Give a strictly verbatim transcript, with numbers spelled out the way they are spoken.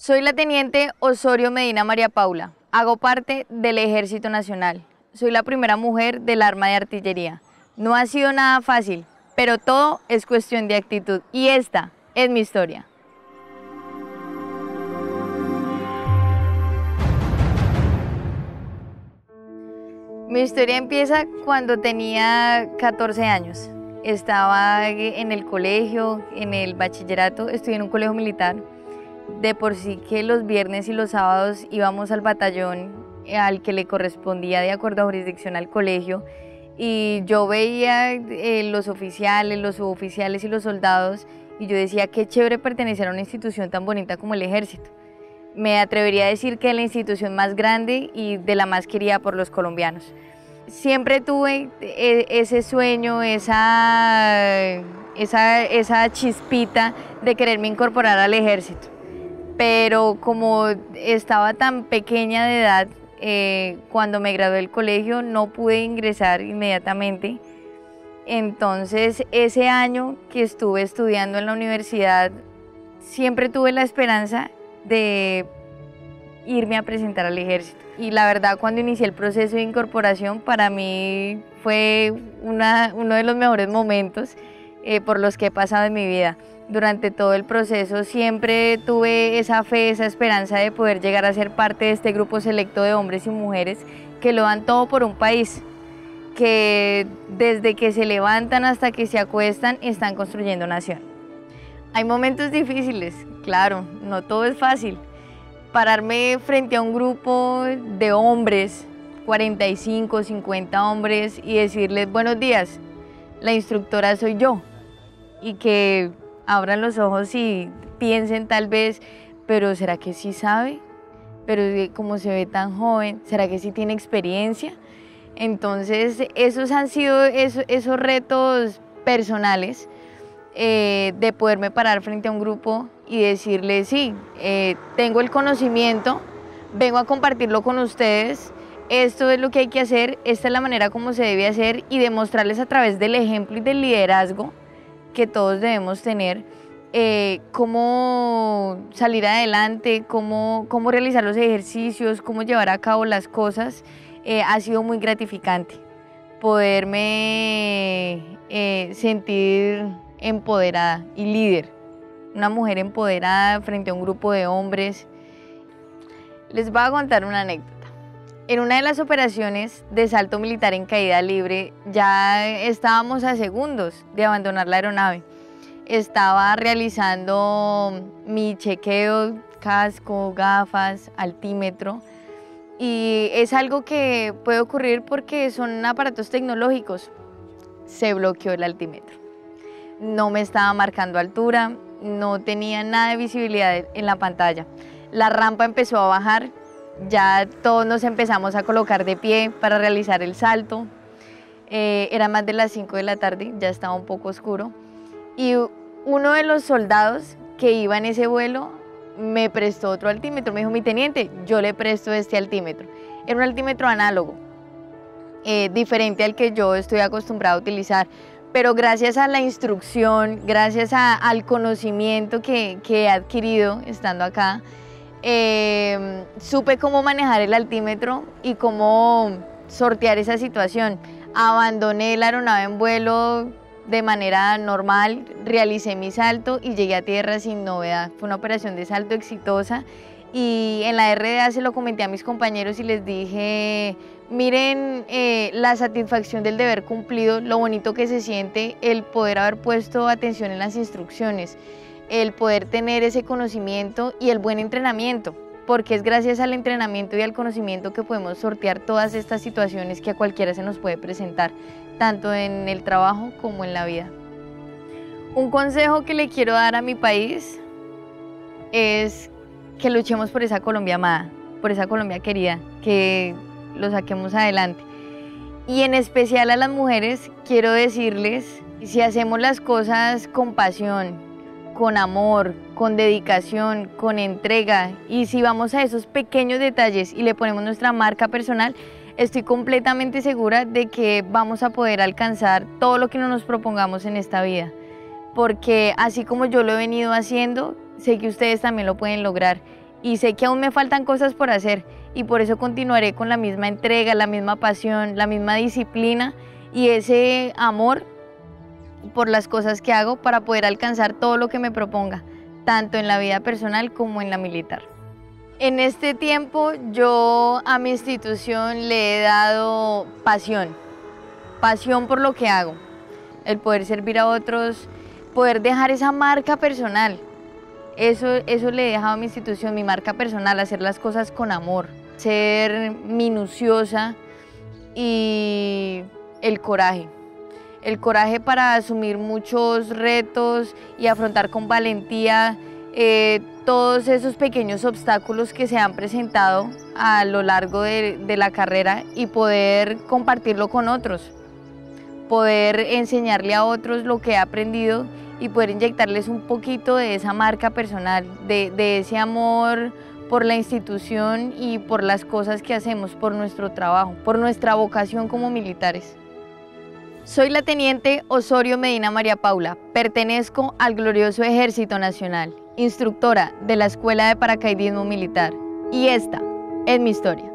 Soy la teniente Osorio Medina María Paula. Hago parte del Ejército Nacional. Soy la primera mujer del arma de artillería. No ha sido nada fácil, pero todo es cuestión de actitud. Y esta es mi historia. Mi historia empieza cuando tenía catorce años. Estaba en el colegio, en el bachillerato, estudié en un colegio militar. De por sí que los viernes y los sábados íbamos al batallón al que le correspondía de acuerdo a jurisdicción al colegio, y yo veía eh, los oficiales, los suboficiales y los soldados, y yo decía qué chévere pertenecer a una institución tan bonita como el Ejército. Me atrevería a decir que es la institución más grande y de la más querida por los colombianos. Siempre tuve ese sueño, esa, esa, esa chispita de quererme incorporar al Ejército. Pero como estaba tan pequeña de edad, eh, cuando me gradué del colegio no pude ingresar inmediatamente. Entonces ese año que estuve estudiando en la universidad, siempre tuve la esperanza de irme a presentar al Ejército. Y la verdad, cuando inicié el proceso de incorporación, para mí fue una, uno de los mejores momentos eh, por los que he pasado en mi vida. Durante todo el proceso siempre tuve esa fe, esa esperanza de poder llegar a ser parte de este grupo selecto de hombres y mujeres que lo dan todo por un país, que desde que se levantan hasta que se acuestan están construyendo nación. Hay momentos difíciles, claro, no todo es fácil. Pararme frente a un grupo de hombres, cuarenta y cinco, cincuenta hombres, y decirles buenos días, la instructora soy yo, y que abran los ojos y piensen tal vez, pero ¿será que sí sabe? Pero como se ve tan joven, ¿será que sí tiene experiencia? Entonces esos han sido esos, esos retos personales eh, de poderme parar frente a un grupo y decirles sí, eh, tengo el conocimiento, vengo a compartirlo con ustedes, esto es lo que hay que hacer, esta es la manera como se debe hacer, y demostrarles a través del ejemplo y del liderazgo que todos debemos tener, eh, cómo salir adelante, cómo, cómo realizar los ejercicios, cómo llevar a cabo las cosas. Eh, ha sido muy gratificante poderme eh, sentir empoderada y líder, una mujer empoderada frente a un grupo de hombres. Les voy a contar una anécdota. En una de las operaciones de salto militar en caída libre, ya estábamos a segundos de abandonar la aeronave. Estaba realizando mi chequeo, casco, gafas, altímetro, y es algo que puede ocurrir porque son aparatos tecnológicos. Se bloqueó el altímetro. No me estaba marcando altura, no tenía nada de visibilidad en la pantalla. La rampa empezó a bajar. Ya todos nos empezamos a colocar de pie para realizar el salto. Eh, era más de las cinco de la tarde, ya estaba un poco oscuro. Y uno de los soldados que iba en ese vuelo me prestó otro altímetro. Me dijo, mi teniente, yo le presto este altímetro. Era un altímetro análogo, eh, diferente al que yo estoy acostumbrado a utilizar. Pero gracias a la instrucción, gracias a, al conocimiento que, que he adquirido estando acá, Eh, supe cómo manejar el altímetro y cómo sortear esa situación. Abandoné la aeronave en vuelo de manera normal, realicé mi salto y llegué a tierra sin novedad. Fue una operación de salto exitosa, y en la R D A se lo comenté a mis compañeros y les dije, miren eh, la satisfacción del deber cumplido, lo bonito que se siente el poder haber puesto atención en las instrucciones, el poder tener ese conocimiento y el buen entrenamiento, porque es gracias al entrenamiento y al conocimiento que podemos sortear todas estas situaciones que a cualquiera se nos puede presentar, tanto en el trabajo como en la vida. Un consejo que le quiero dar a mi país es que luchemos por esa Colombia amada, por esa Colombia querida, que lo saquemos adelante. Y en especial a las mujeres quiero decirles, si hacemos las cosas con pasión, con amor, con dedicación, con entrega, y si vamos a esos pequeños detalles y le ponemos nuestra marca personal, estoy completamente segura de que vamos a poder alcanzar todo lo que nos propongamos en esta vida, porque así como yo lo he venido haciendo, sé que ustedes también lo pueden lograr, y sé que aún me faltan cosas por hacer y por eso continuaré con la misma entrega, la misma pasión, la misma disciplina y ese amor por las cosas que hago para poder alcanzar todo lo que me proponga, tanto en la vida personal como en la militar. En este tiempo yo a mi institución le he dado pasión, pasión por lo que hago, el poder servir a otros, poder dejar esa marca personal. Eso, eso le he dejado a mi institución, mi marca personal, hacer las cosas con amor, ser minuciosa y el coraje. El coraje para asumir muchos retos y afrontar con valentía eh, todos esos pequeños obstáculos que se han presentado a lo largo de, de la carrera y poder compartirlo con otros, poder enseñarle a otros lo que he aprendido y poder inyectarles un poquito de esa marca personal, de, de ese amor por la institución y por las cosas que hacemos, por nuestro trabajo, por nuestra vocación como militares. Soy la teniente Osorio Medina María Paula, pertenezco al glorioso Ejército Nacional, instructora de la Escuela de Paracaidismo Militar, y esta es mi historia.